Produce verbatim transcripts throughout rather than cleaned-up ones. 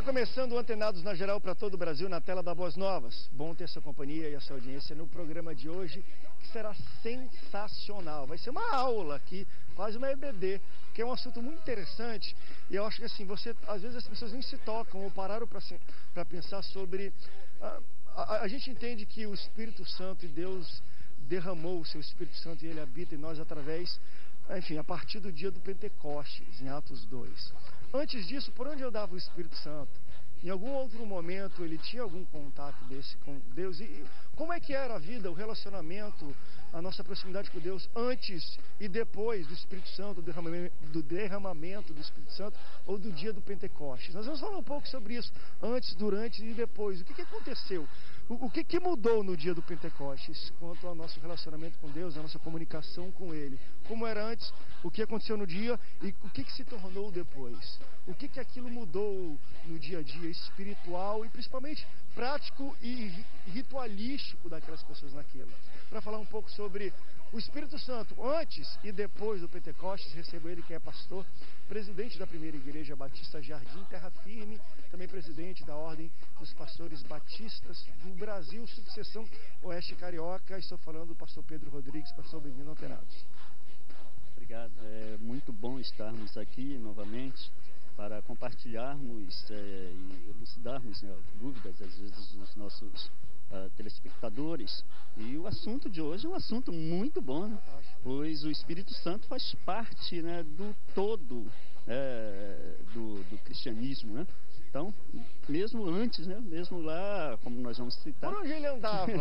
Está começando o Antenados na Geral para todo o Brasil, na tela da Boas Novas. Bom ter sua companhia e a sua audiência no programa de hoje, que será sensacional. Vai ser uma aula aqui, quase uma E B D, que é um assunto muito interessante. E eu acho que assim, você, às vezes as pessoas nem se tocam ou pararam para pensar sobre... A, a, a gente entende que o Espírito Santo e Deus derramou o seu Espírito Santo e ele habita em nós através, enfim, a partir do dia do Pentecostes, em Atos dois. Antes disso, por onde andava o Espírito Santo? Em algum outro momento ele tinha algum contato desse com Deus? E como é que era a vida, o relacionamento, a nossa proximidade com Deus antes e depois do Espírito Santo, do derramamento, do derramamento do Espírito Santo ou do dia do Pentecostes? Nós vamos falar um pouco sobre isso, antes, durante e depois. O que, que aconteceu? O, o que, que mudou no dia do Pentecostes quanto ao nosso relacionamento com Deus, a nossa comunicação com Ele? Como era antes, o que aconteceu no dia e o que, que se tornou depois? O que, que aquilo mudou no dia a dia espiritual e principalmente prático e ritualístico daquelas pessoas naquilo? Para falar um pouco sobre o Espírito Santo antes e depois do Pentecostes, recebo ele que é pastor, presidente da primeira igreja batista Jardim Terra Firme, também presidente da Ordem dos Pastores Batistas do Brasil, subseção Oeste Carioca. Estou falando do pastor Pedro Rodrigues. Pastor, bem-vindo ao Antenados. Obrigado, é muito bom estarmos aqui novamente para compartilharmos é, e elucidarmos, né, dúvidas às vezes dos nossos uh, telespectadores. E o assunto de hoje é um assunto muito bom, né? Pois o Espírito Santo faz parte, né, do todo é, do, do cristianismo, né? Então, mesmo antes, né, mesmo lá, como nós vamos citar... Por onde ele andava?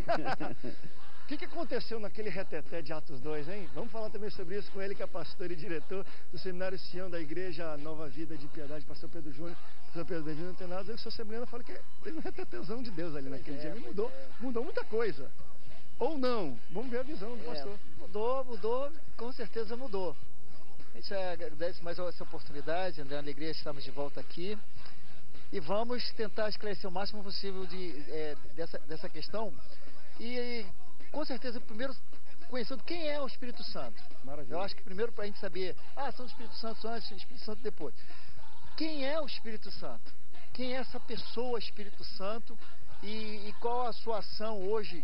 O que, que aconteceu naquele reteté de Atos dois, hein? Vamos falar também sobre isso com ele, que é pastor e diretor do Seminário Sião da Igreja Nova Vida de Piedade, pastor Pedro Júnior. Pastor Pedro, bem-vindo ao Antenados. Eu que sou semelhante, eu falo que teve um retetézão de Deus ali naquele é, dia. Me mudou, é. mudou muita coisa. Ou não? Vamos ver a visão do é, pastor. Mudou, mudou, com certeza mudou. A gente agradece mais essa oportunidade, André, alegria, estamos de volta aqui. E vamos tentar esclarecer o máximo possível de, é, dessa, dessa questão. E... com certeza, primeiro, conhecendo quem é o Espírito Santo. Maravilha. Eu acho que primeiro para a gente saber, ah, são o Espírito Santo antes, o Espírito Santo depois. Quem é o Espírito Santo? Quem é essa pessoa, Espírito Santo? E, e qual a sua ação hoje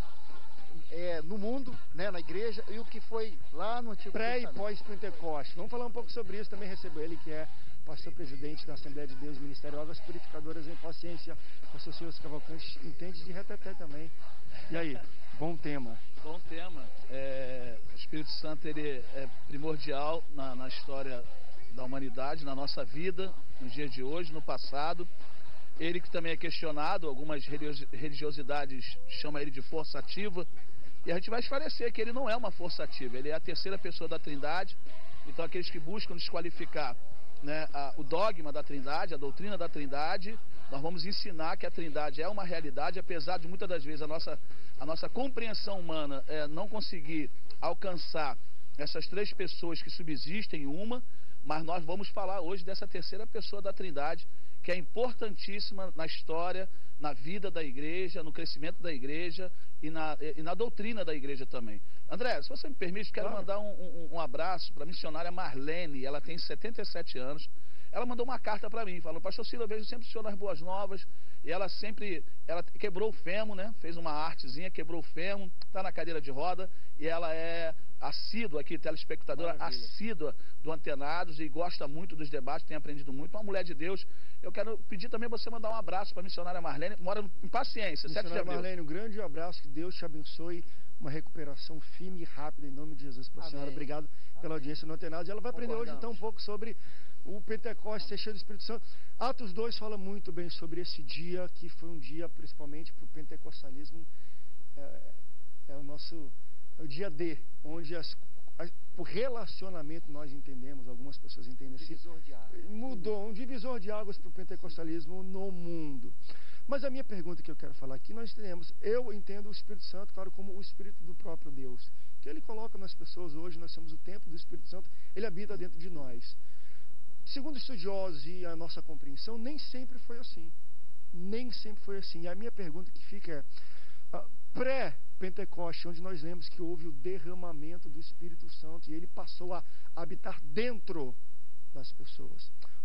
é, no mundo, né, na igreja, e o que foi lá no Antigo Testamento? Pré e pós-Pentecoste. Vamos falar um pouco sobre isso. Também recebo ele, que é pastor-presidente da Assembleia de Deus, Ministério Águas Purificadoras em Paciência. Pastor Silas Cavalcante, entende de reteté também. E aí? Bom tema. Bom tema. É, o Espírito Santo ele é primordial na, na história da humanidade, na nossa vida, nos dias de hoje, no passado. Ele que também é questionado, algumas religiosidades chamam ele de força ativa. E a gente vai esclarecer que ele não é uma força ativa, ele é a terceira pessoa da Trindade. Então aqueles que buscam desqualificar, né, a, o dogma da Trindade, a doutrina da Trindade, nós vamos ensinar que a Trindade é uma realidade, apesar de muitas das vezes a nossa, a nossa compreensão humana é, não conseguir alcançar essas três pessoas que subsistem em uma, mas nós vamos falar hoje dessa terceira pessoa da Trindade, que é importantíssima na história, na vida da igreja, no crescimento da igreja e na, e na doutrina da igreja também. André, se você me permite, quero mandar um, um, um abraço para a missionária Marlene, ela tem setenta e sete anos. Ela mandou uma carta para mim, falou: pastor Silas, eu vejo sempre o senhor nas Boas Novas. E ela sempre, ela quebrou o fêmur, né? Fez uma artezinha, quebrou o fêmur, está na cadeira de roda. E ela é assídua aqui, telespectadora Maravilha. assídua do Antenados e gosta muito dos debates, tem aprendido muito. Uma mulher de Deus. Eu quero pedir também você mandar um abraço para a missionária Marlene, mora em Paciência, sete de abril. Marlene, um grande abraço, que Deus te abençoe. Uma recuperação firme e rápida em nome de Jesus para a senhora. Obrigado pela audiência no Antenados. Ela vai aprender hoje então um pouco sobre o Pentecostes, ser cheio do Espírito Santo. Atos dois fala muito bem sobre esse dia, que foi um dia principalmente para o pentecostalismo, é, é o nosso é o dia D, onde as, a, o relacionamento nós entendemos, algumas pessoas entendem assim, divisor de águas. Mudou, um divisor de águas para o pentecostalismo no mundo. Mas a minha pergunta que eu quero falar aqui, nós entendemos, eu entendo o Espírito Santo, claro, como o Espírito do próprio Deus, que Ele coloca nas pessoas. Hoje nós somos o templo do Espírito Santo, Ele habita dentro de nós. Segundo estudiosos e a nossa compreensão, nem sempre foi assim. Nem sempre foi assim. E a minha pergunta que fica é, uh, pré-Pentecoste, onde nós lemos que houve o derramamento do Espírito Santo e Ele passou a habitar dentro das pessoas.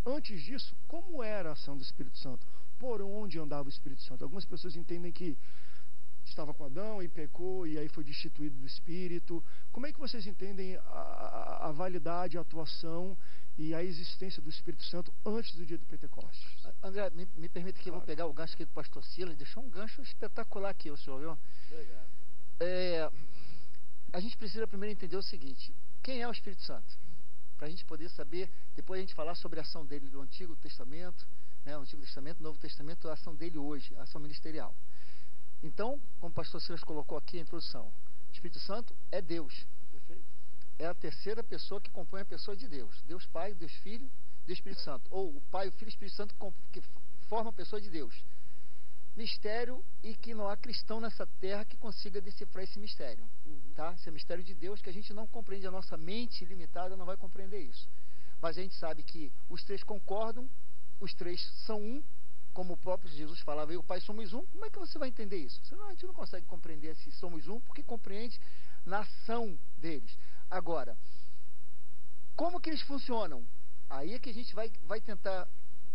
antes disso, como era a ação do Espírito Santo? Por onde andava o Espírito Santo? Algumas pessoas entendem que estava com Adão e pecou e aí foi destituído do Espírito. Como é que vocês entendem a, a, a validade, a atuação e a existência do Espírito Santo antes do dia do Pentecostes? André, me, me permite que eu vou pegar o gancho aqui do pastor Silas, deixou um gancho espetacular aqui, o senhor, viu? Obrigado. É, a gente precisa primeiro entender o seguinte: quem é o Espírito Santo? Para a gente poder saber, depois a gente falar sobre a ação dele do Antigo Testamento, né, o Antigo Testamento, o Novo Testamento, a ação dele hoje, a ação ministerial. Então, como o pastor Silas colocou aqui a introdução, o Espírito Santo é Deus. Perfeito. É a terceira pessoa que compõe a pessoa de Deus. Deus Pai, Deus Filho, Deus Espírito Santo. Ou o Pai, o Filho e o Espírito Santo que formam a pessoa de Deus. Mistério, e que não há cristão nessa terra que consiga decifrar esse mistério. Uhum. Tá? Esse é mistério de Deus que a gente não compreende, a nossa mente limitada não vai compreender isso. Mas a gente sabe que os três concordam, os três são um, como o próprio Jesus falava, eu e o Pai somos um. Como é que você vai entender isso? Você não, a gente não consegue compreender se somos um, porque compreende na ação deles. Agora, como que eles funcionam? Aí é que a gente vai, vai tentar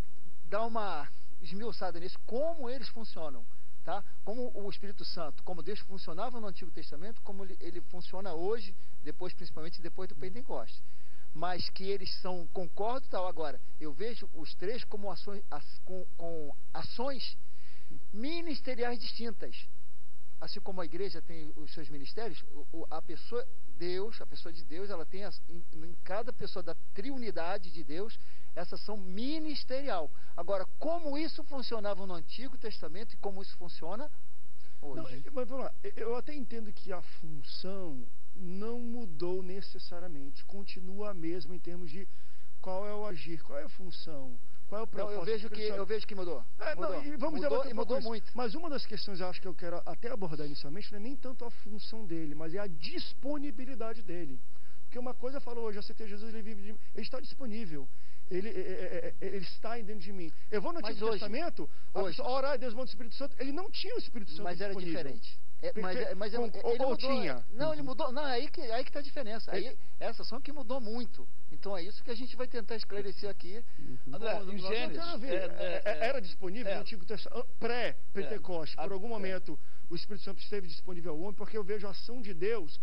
dar uma esmiuçada nisso, como eles funcionam, tá? Como o Espírito Santo, como Deus funcionava no Antigo Testamento, como ele, ele funciona hoje, depois, principalmente depois do Pentecostes. Mas que eles são, concordo tal. Agora, eu vejo os três como ações, as, com, com ações ministeriais distintas. Assim como a igreja tem os seus ministérios, o, a pessoa, Deus, a pessoa de Deus, ela tem as, em, em cada pessoa da triunidade de Deus, essa ação ministerial. Agora, como isso funcionava no Antigo Testamento e como isso funciona hoje? Não, mas vamos lá, eu até entendo que a função não mudou necessariamente, continua a mesma em termos de qual é o agir, qual é a função, qual é o propósito. Não, eu vejo que eu vejo que mudou. É, mudou. Não, e vamos mudou, e mudou isso. muito. Mas uma das questões, eu acho que eu quero até abordar inicialmente, não é nem tanto a função dele, mas é a disponibilidade dele. Porque uma coisa falou hoje, você tem Jesus, ele vive de mim, ele está disponível. Ele, é, é, é, ele está dentro de mim. Eu vou no Antigo hoje, Testamento, a hoje, pessoa, orar, Deus manda o Espírito Santo. Ele não tinha o Espírito Santo mas era disponível. diferente. É, mas, Porque, mas com, ele ou, mudou, ou tinha? Não, ele mudou. Não, é aí que aí que está a diferença. Aí, essa ação que mudou muito. Então é isso que a gente vai tentar esclarecer aqui. Uhum. André, no, no, em no, Gênesis, ver, é, é, é, era disponível é, no Antigo Testamento, pré-Pentecoste, é, por algum é, momento o Espírito Santo esteve disponível ao homem, porque eu vejo a ação de Deus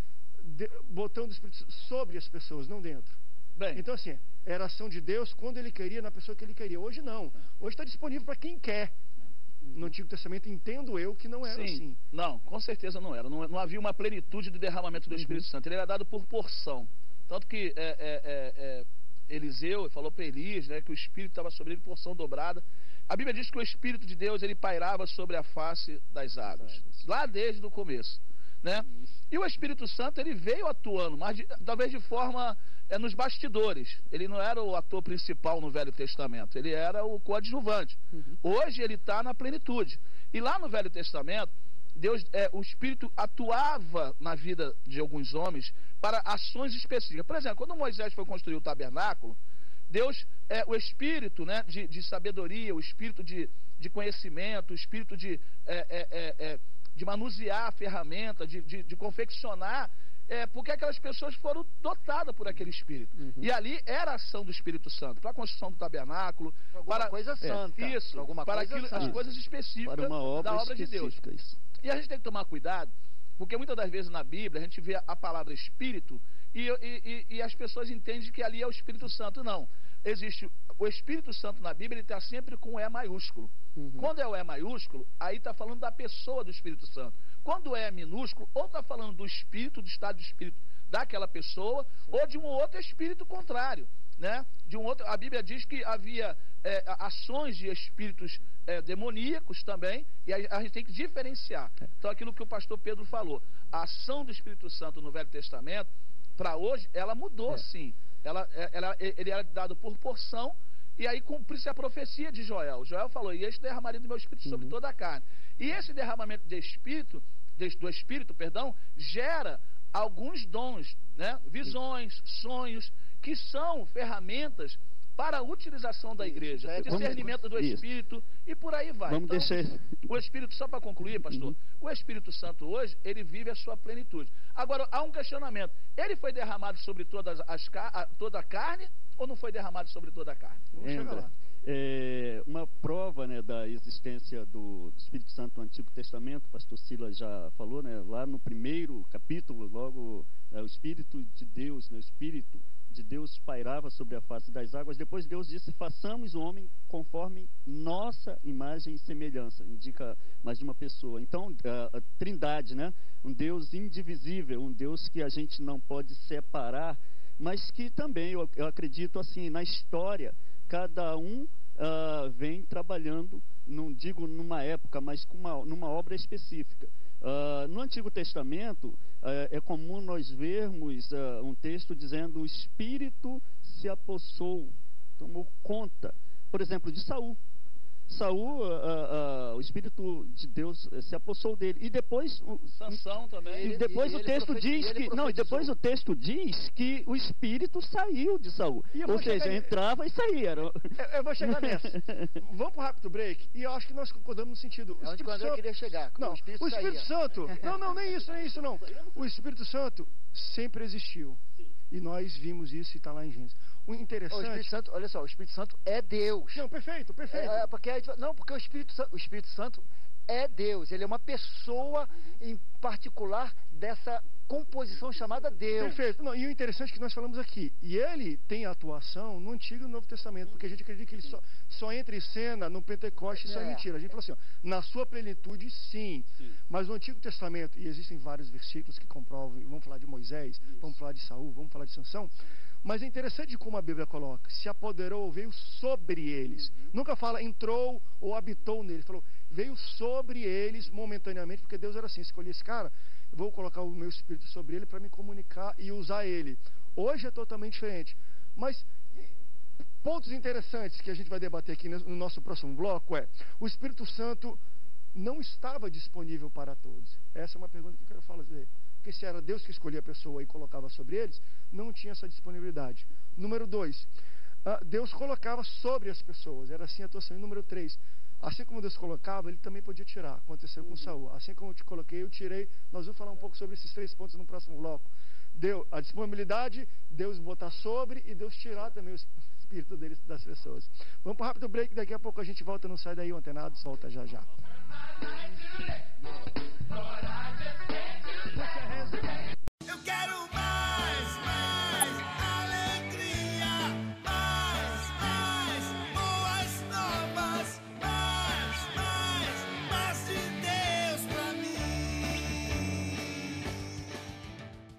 de, botando o Espírito Santo sobre as pessoas, não dentro. Bem, então assim, era a ação de Deus quando ele queria, na pessoa que ele queria. Hoje não. Hoje está disponível para quem quer. No Antigo Testamento, entendo eu que não era sim, assim. Não, com certeza não era. Não, não havia uma plenitude do derramamento do Espírito uhum. Santo. Ele era dado por porção. Tanto que é, é, é, é, Eliseu falou para Elias, né, que o Espírito estava sobre ele porção dobrada. A Bíblia diz que o Espírito de Deus ele pairava sobre a face das águas. Lá desde o começo. Né? E o Espírito Santo ele veio atuando, mas de, talvez de forma é, nos bastidores. Ele não era o ator principal no Velho Testamento, ele era o coadjuvante. Uhum. Hoje ele está na plenitude. E lá no Velho Testamento, Deus, é, o Espírito atuava na vida de alguns homens para ações específicas. Por exemplo, quando Moisés foi construir o tabernáculo, Deus, é, o Espírito, né, de, de sabedoria, o Espírito de, de conhecimento, o Espírito de... É, é, é, de manusear a ferramenta, de, de, de confeccionar, é, porque aquelas pessoas foram dotadas por aquele Espírito. Uhum. E ali era a ação do Espírito Santo, para a construção do tabernáculo, alguma para coisa santa, é, isso, alguma para coisa aquilo, santa. as coisas específicas para uma obra da obra de Deus. Isso. E a gente tem que tomar cuidado, porque muitas das vezes na Bíblia a gente vê a palavra Espírito e, e, e, e as pessoas entendem que ali é o Espírito Santo. Não. Existe o Espírito Santo na Bíblia, ele está sempre com E maiúsculo. Uhum. Quando é o E maiúsculo, aí está falando da pessoa do Espírito Santo. Quando é minúsculo, ou está falando do Espírito, do estado de Espírito daquela pessoa, sim, ou de um outro Espírito contrário. Né? De um outro, a Bíblia diz que havia é, ações de espíritos é, demoníacos também, e a, a gente tem que diferenciar. Então aquilo que o pastor Pedro falou, a ação do Espírito Santo no Velho Testamento, para hoje, ela mudou é. sim. Ela, ela, ele era dado por porção, e aí cumpre-se a profecia de Joel. Joel falou, e este derramaria do meu Espírito sobre uhum. toda a carne. E esse derramamento de espírito, de, do Espírito, perdão, gera alguns dons, né? Visões, sonhos, que são ferramentas para a utilização da igreja, o discernimento do Espírito, isso, e por aí vai. Vamos então, deixar... o Espírito, só para concluir, pastor, uhum. o Espírito Santo hoje, ele vive a sua plenitude. Agora, há um questionamento. Ele foi derramado sobre todas as, a, toda a carne ou não foi derramado sobre toda a carne? Vamos É, chegar André, lá. é, uma prova, né, da existência do Espírito Santo no Antigo Testamento, o pastor Silas já falou, né, lá no primeiro capítulo, logo, é, o Espírito de Deus, né, o Espírito de Deus pairava sobre a face das águas. Depois Deus disse: façamos o homem conforme nossa imagem e semelhança. Indica mais de uma pessoa. Então, a, a trindade, né, um Deus indivisível, um Deus que a gente não pode separar, mas que também, eu, eu acredito assim, na história, cada um uh, vem trabalhando, não digo numa época, mas com uma, numa obra específica. Uh, no Antigo Testamento, uh, é comum nós vermos uh, um texto dizendo: o Espírito se apossou, tomou conta, por exemplo, de Saul. Saul, uh, uh, o Espírito de Deus se apossou dele. E depois, o, Sansão também. e depois e o ele texto profeti- diz ele que não, e depois o texto diz que o Espírito saiu de Saul. E eu Ou vou seja, chegar- entrava e saía. Era- Eu, eu vou chegar nessa. Vamos pro rápido break. E eu acho que nós concordamos no sentido. O É onde Espírito quando eu Santo- queria chegar. Não, o Espírito, o Espírito saía. Santo. Não, não, nem isso, nem isso não. O Espírito Santo sempre existiu. E nós vimos isso e está lá em Gênesis. O O interessante. Espírito Santo, olha só, o Espírito Santo é Deus. Não, perfeito, perfeito. É, é, porque, a gente- não, porque o Espírito, Sa- o Espírito Santo é Deus. Ele é uma pessoa em particular dessa composição chamada Deus. Perfeito. Não, e o interessante é que nós falamos aqui, e ele tem atuação no Antigo e no Novo Testamento, porque a gente acredita que ele só, só entra em cena no Pentecostes, isso é É. mentira. A gente falou assim, ó, na sua plenitude, sim, Sim. mas no Antigo Testamento, e existem vários versículos que comprovam, e vamos falar de Moisés, Isso. vamos falar de Saul, vamos falar de Sansão, mas é interessante como a Bíblia coloca, se apoderou ou veio sobre eles. Uhum. Nunca fala entrou ou habitou neles, falou veio sobre eles momentaneamente, porque Deus era assim, escolhi esse cara, eu vou colocar o meu espírito sobre ele para me comunicar e usar ele. Hoje é totalmente diferente. Mas pontos interessantes que a gente vai debater aqui no nosso próximo bloco é: o Espírito Santo não estava disponível para todos. Essa é uma pergunta que eu quero fazer. Porque se era Deus que escolhia a pessoa e colocava sobre eles, não tinha essa disponibilidade. Número dois, Deus colocava sobre as pessoas. Era assim a atuação. E número três, assim como Deus colocava, ele também podia tirar. Aconteceu com Uhum. Saul. Assim como eu te coloquei, eu tirei. Nós vamos falar um pouco sobre esses três pontos no próximo bloco. Deu a disponibilidade, Deus botar sobre e Deus tirar também o espírito deles, das pessoas. Vamos para um rápido break, daqui a pouco a gente volta. Não sai daí, o Antenados volta já já. Lord, I just